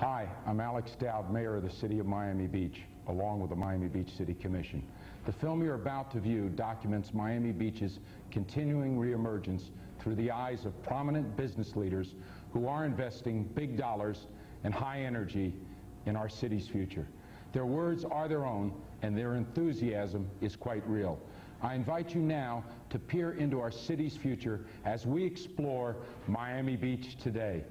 Hi, I'm Alex Dowd, Mayor of the City of Miami Beach, along with the Miami Beach City Commission. The film you're about to view documents Miami Beach's continuing reemergence through the eyes of prominent business leaders who are investing big dollars and high energy in our city's future. Their words are their own, and their enthusiasm is quite real. I invite you now to peer into our city's future as we explore Miami Beach today.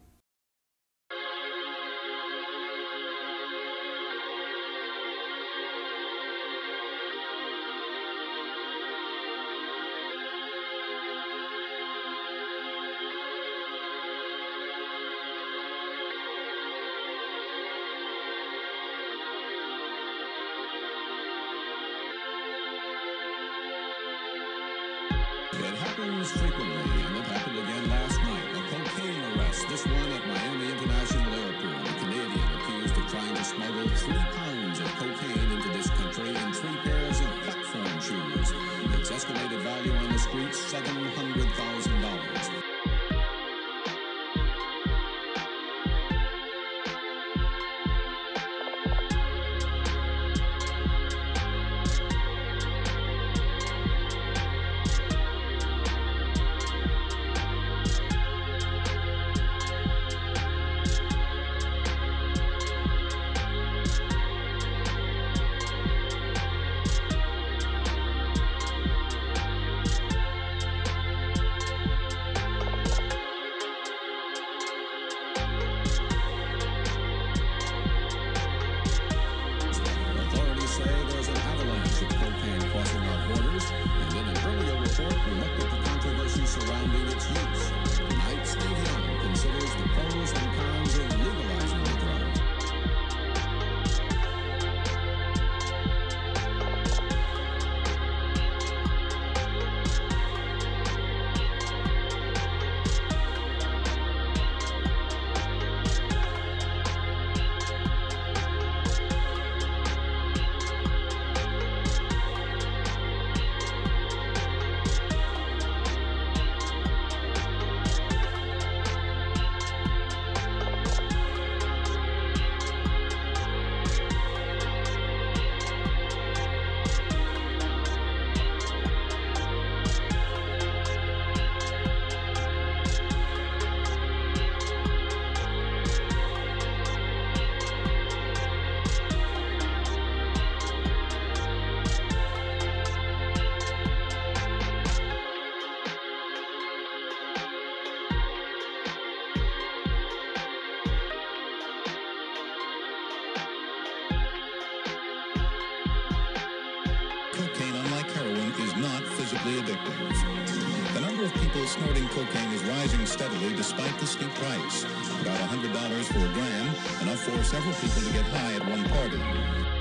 It happens frequently, and it happened again last night. A cocaine arrest, this one at Miami International Airport. A Canadian accused of trying to smuggle 3 pounds of cocaine into this country in 3 pairs of platform shoes. Its estimated value on the streets, $700,000. Cocaine, unlike heroin, is not physically addictive. The number of people snorting cocaine is rising steadily despite the steep price. About $100 for a gram, enough for several people to get high at one party.